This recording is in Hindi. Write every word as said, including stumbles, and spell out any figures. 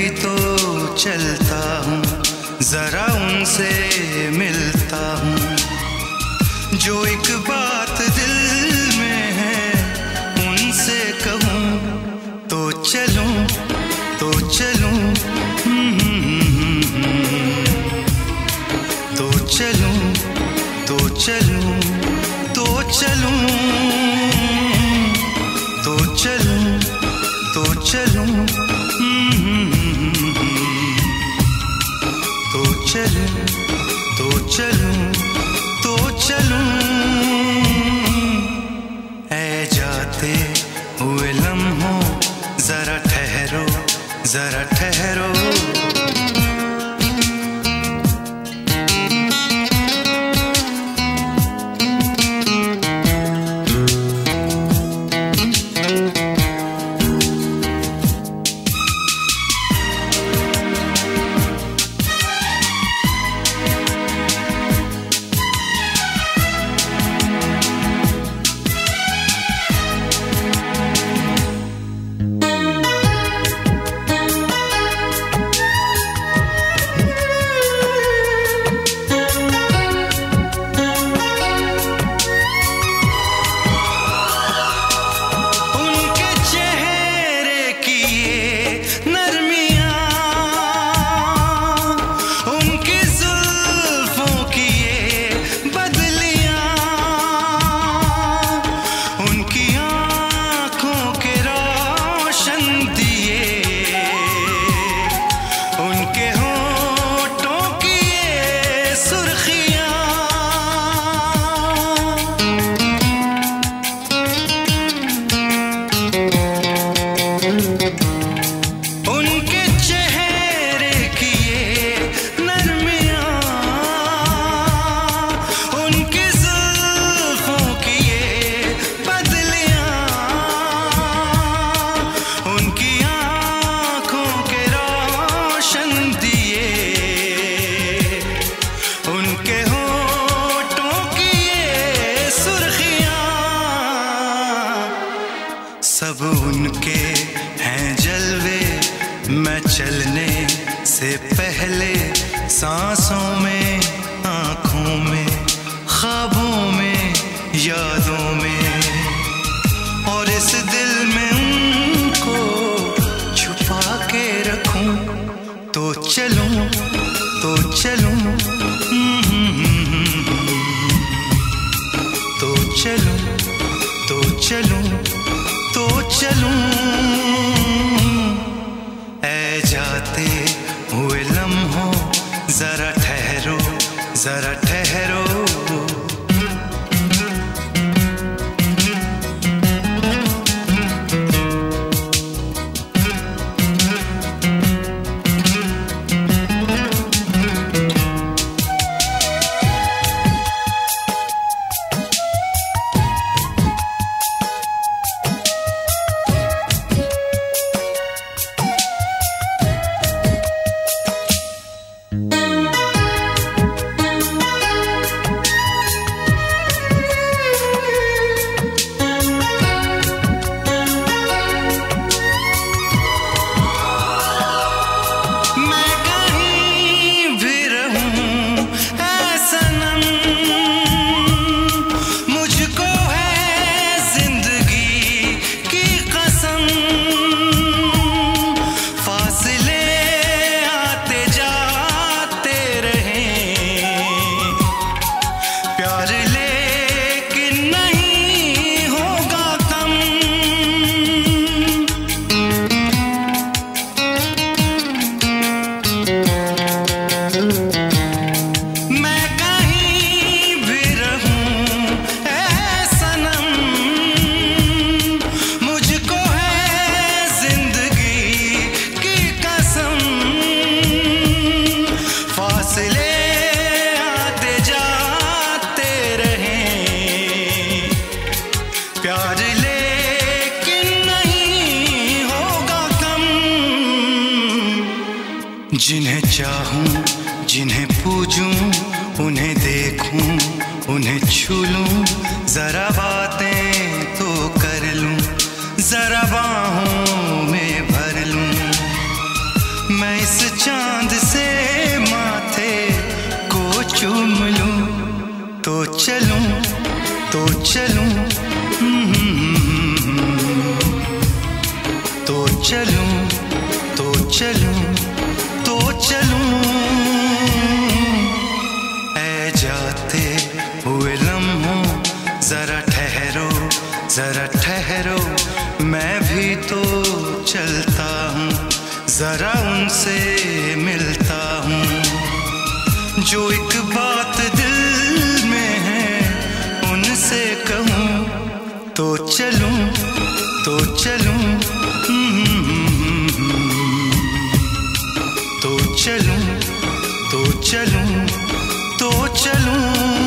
भी तो चलता हूँ, जरा उनसे मिलता हूँ। जो एक बात दिल में है उनसे कहूँ तो चलूँ तो चलूँ, तो चलूँ तो चलूँ, तो चलूँ तो चलूँ, तो चलूँ, तो चलूँ तो चलूँ, तो चलूँ। ऐ जाते हुए लम्हों जरा ठहरो, जरा ठहरो। सब उनके हैं जलवे, मैं चलने से पहले सांसों में, आँखों में, ख्वाबों में, यादों में, और इस दिल में उनको छुपा के रखूं तो चलूं तो चलूं, तो चलूं तो चलूं, तो चलूं। ऐ जाते हुए लम्हों जरा ठहरो, जरा ठहरो। जिन्हें चाहूं, जिन्हें पूजूं, उन्हें देखूं, उन्हें छू लूं, जरा बातें तो कर लूं, जरा बाहों में भर लूं। मैं इस चांद से माथे को चूम लूं तो चलूं तो चलूं तो चलूं तो चलूं तो चलूं ऐ जाते हुए लम्हों जरा ठहरो जरा ठहरो मैं भी तो चलता हूँ जरा उनसे मिलता हूँ जो एक बात दिल में है उनसे कहूँ तो चलूं तो चलूं तो चलूं तो चलूं तो चलूं